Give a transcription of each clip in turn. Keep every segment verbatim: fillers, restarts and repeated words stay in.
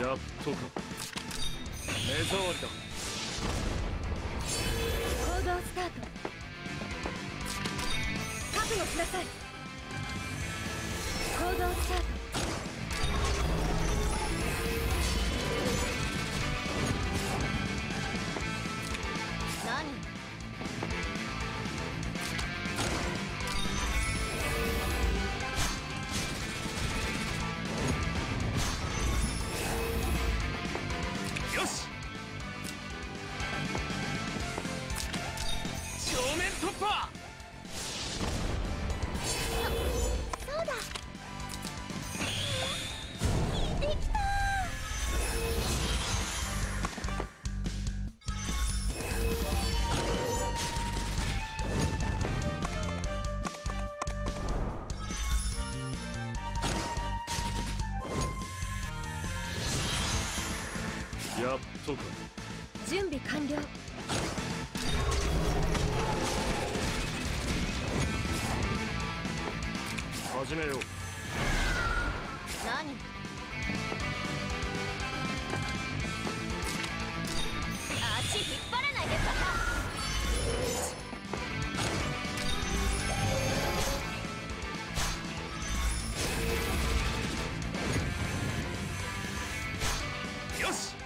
やっとか。目障りだ。 行動スタート。覚悟しなさい。行動スタート。何？ よし、正面突破。 そうだ。できたやっとか。 準備完了。 始めよう。 何？足引っ張らないでバカ。 よし、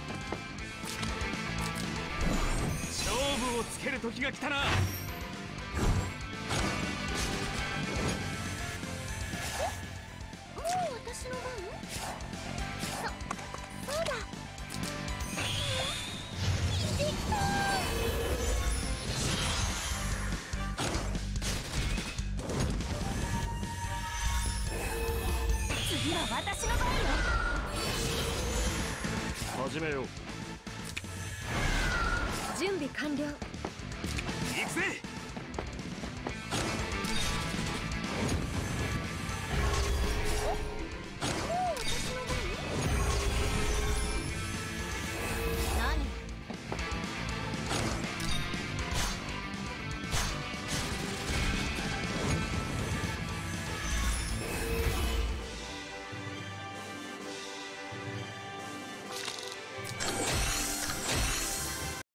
勝負をつける時が来たな。 もう私の番？そ、そうだ。できた次は私の番よ。 始めよう。 準備完了。 行くぜ。